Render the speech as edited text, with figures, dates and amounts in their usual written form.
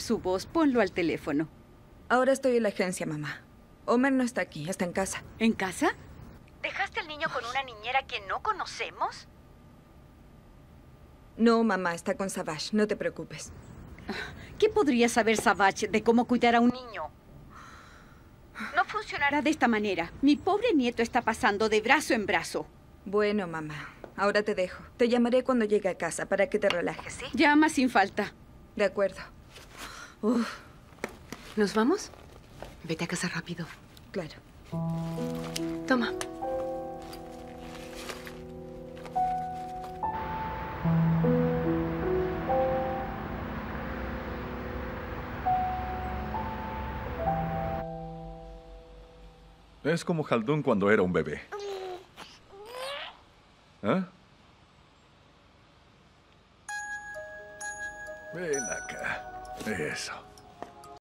su voz. Ponlo al teléfono. Ahora estoy en la agencia, mamá. Homer no está aquí, está en casa. ¿En casa? ¿Dejaste al niño con una niñera que no conocemos? No, mamá, está con Savage. No te preocupes. ¿Qué podría saber Savage de cómo cuidar a un niño? No funcionará de esta manera. Mi pobre nieto está pasando de brazo en brazo. Bueno, mamá, ahora te dejo. Te llamaré cuando llegue a casa para que te relajes, ¿sí? Llama sin falta. De acuerdo. ¿Nos vamos? Vete a casa rápido. Claro. Toma. Es como Haldun cuando era un bebé. ¿Ah? Ven acá. Eso.